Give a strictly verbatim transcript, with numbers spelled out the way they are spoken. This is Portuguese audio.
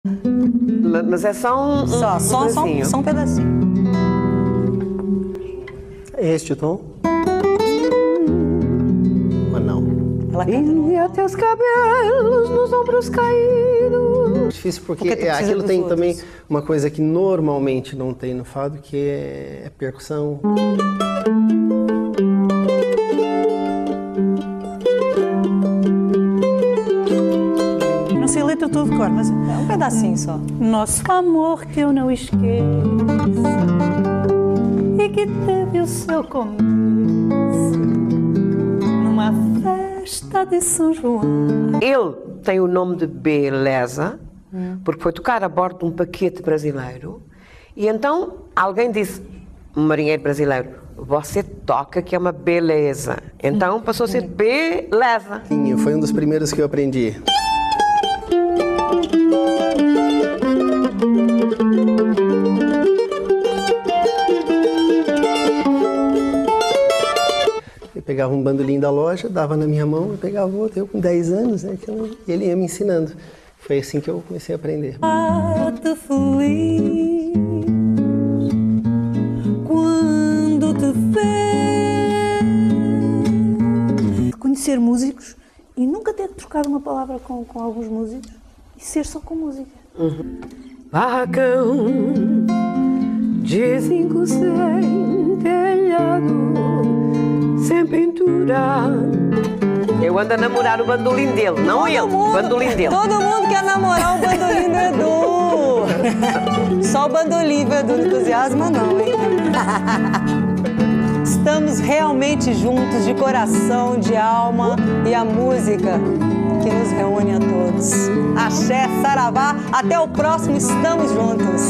Mas é só um, Só, um, só, um só, um, só um pedacinho. É este o tom? Ou não? Ela canta no... E a teus cabelos nos ombros caídos. Difícil porque, Porque tu é, precisa aquilo dos tem outros. também uma coisa que normalmente não tem no fado, que é, é percussão. Não sei a letra todo de cor, mas é um pedacinho só. Nosso amor que eu não esqueço e que teve o seu começo numa festa de São João. Ele tem o nome de Beleza, porque foi tocar a bordo de um paquete brasileiro. E então alguém disse, um marinheiro brasileiro, você toca que é uma beleza. Então passou a ser Beleza. Sim, foi um dos primeiros que eu aprendi. Eu pegava um bandolim da loja, dava na minha mão, eu pegava outro, eu com dez anos, né, e ele ia me ensinando. Foi assim que eu comecei a aprender. Te feliz quando te ver. Conhecer músicos e nunca ter trocado uma palavra com, com alguns músicos e ser só com música. Uhum. Barracão de cinco sem telhado, sem pintura. Eu ando a namorar o bandolim dele, não Todo ele, mundo, o bandolim dele. Todo mundo quer namorar o bandolim do Edu. Só o bandolim do Edu não entusiasma não, hein? Estamos realmente juntos de coração, de alma e a música que nos reúne a todos. Axé, saravá, até o próximo Estamos Juntos.